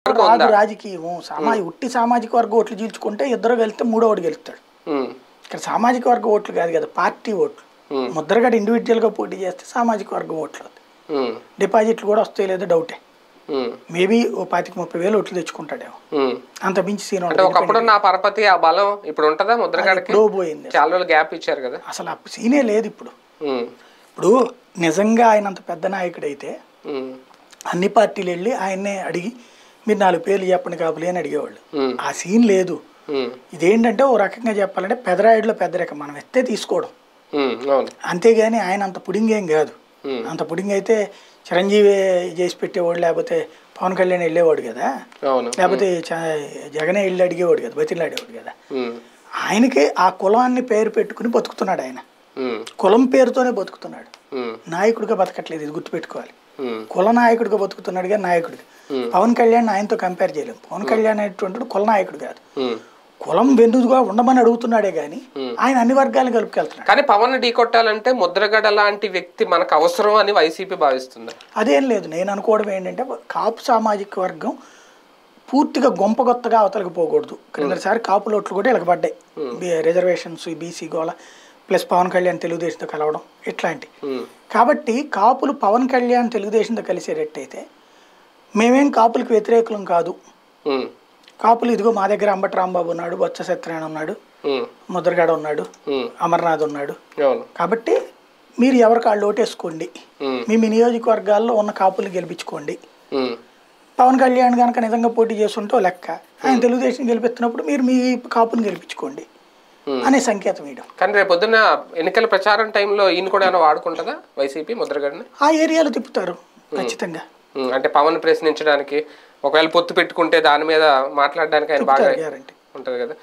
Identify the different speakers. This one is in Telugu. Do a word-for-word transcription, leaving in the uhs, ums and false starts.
Speaker 1: రాదు రాజకీయం. సామాజిక ఉట్టి సామాజిక వర్గ ఓట్లు చీల్చుకుంటే ఇద్దరు గెలిస్తే మూడోవాడు గెలుస్తాడు. ఇక్కడ సామాజిక వర్గ ఓట్లు కాదు కదా, పార్టీ ఓట్లు. ముద్రగడ ఇండివిజువల్ గా పోటీ చేస్తే సామాజిక వర్గం ఓట్లు అవుతాయి. డిపాజిట్లు కూడా వస్తాయి లేదో డౌటే. మేబీ ఓ పాతిక ముప్పై వేలు ఓట్లు తెచ్చుకుంటాడేమో, అంత మించి సీన్
Speaker 2: ఒకప్పుడు నా పరపతి ఆ బలం ఇప్పుడు ఉంటుందా ముద్రగడకి?
Speaker 1: పోయింది,
Speaker 2: చాలా రోజులు గ్యాప్ ఇచ్చారు కదా,
Speaker 1: అసలు ఆ సీనే లేదు ఇప్పుడు. ఇప్పుడు నిజంగా ఆయన అంత పెద్ద నాయకుడు అయితే అన్ని పార్టీలు వెళ్ళి ఆయన్నే అడిగి మీరు నాలుగు పేర్లు చెప్పండి కాబోలే అని అడిగేవాళ్ళు. ఆ సీన్ లేదు. ఇదేంటంటే ఓ రకంగా చెప్పాలంటే పెదరాయుడులో పెద్దరికం, మనం ఎత్తే తీసుకోవడం, అంతేగాని ఆయన అంత పుడింగ్ ఏం కాదు. అంత పుడింగ్ అయితే చిరంజీవి చేసి పెట్టేవాడు, లేకపోతే పవన్ కళ్యాణ్ వెళ్ళేవాడు కదా, లేకపోతే జగనే వెళ్ళి అడిగేవాడు కదా, బతిలాడేవాడు కదా. ఆయనకే ఆ కులాన్ని పేరు పెట్టుకుని బతుకుతున్నాడు. ఆయన కులం పేరుతోనే బతుకుతున్నాడు, నాయకుడిగా బతకట్లేదు. ఇది గుర్తుపెట్టుకోవాలి. కుల నాయకుడిగా బతుకుతున్నాడు కానీ నాయకుడిగా. పవన్ కళ్యాణ్ ఆయనతో కంపేర్ చేయలేము. పవన్ కళ్యాణ్ అనేటువంటి కుల నాయకుడు కాదు, కులం వెన్నుగా ఉండమని అడుగుతున్నాడే గానీ ఆయన అన్ని వర్గాలను కలుపుకెళ్తున్నాడు.
Speaker 2: కానీ పవన్ ఢీ కొట్టాలంటే ముద్రగడ లాంటి వ్యక్తి మనకు అవసరం అని వైసీపీ భావిస్తుంది.
Speaker 1: అదేం లేదు, నేను అనుకోవడం ఏంటంటే కాపు సామాజిక వర్గం పూర్తిగా గొంపగొత్తగా అవతలకి పోకూడదు. క్రిందసారి కాపు లోట్లు కూడా ఇలా పడ్డాయి, రిజర్వేషన్స్, బీసీ గోళ, ప్లస్ పవన్ కళ్యాణ్ తెలుగుదేశంతో కలవడం ఇట్లాంటి. కాబట్టి కాపులు పవన్ కళ్యాణ్ తెలుగుదేశంతో కలిసేటట్టయితే మేమేం కాపులకు వ్యతిరేకులం కాదు. కాపులు ఇదిగో మా దగ్గర అంబటి రాంబాబు ఉన్నాడు, బొత్స సత్యనారాయణ ఉన్నాడు, ముద్రగడ ఉన్నాడు, అమర్నాథ్ ఉన్నాడు. కాబట్టి మీరు ఎవరికి వాళ్ళు ఓటేసుకోండి, మీ మీ నియోజకవర్గాల్లో ఉన్న కాపులు గెలిపించుకోండి. పవన్ కళ్యాణ్ కనుక నిజంగా పోటీ చేస్తుంటో లెక్క, ఆయన తెలుగుదేశం గెలిపిస్తున్నప్పుడు మీరు మీ కాపుని గెలిపించుకోండి అనే సంకేతం ఇవ్వడం.
Speaker 2: కానీ రేపు పొద్దున్న ఎన్నికల ప్రచారం టైంలో ఈయన కూడా ఏమైనా వాడుకుంటుందా వైసీపీ ముద్రగడని?
Speaker 1: ఆ ఏరియాలో తిప్పుతారు ఖచ్చితంగా.
Speaker 2: అంటే పవన్ ప్రశ్నించడానికి, ఒకవేళ పొత్తు పెట్టుకుంటే దాని మీద మాట్లాడడానికి ఆయన బాగా ఉంటుంది కదా.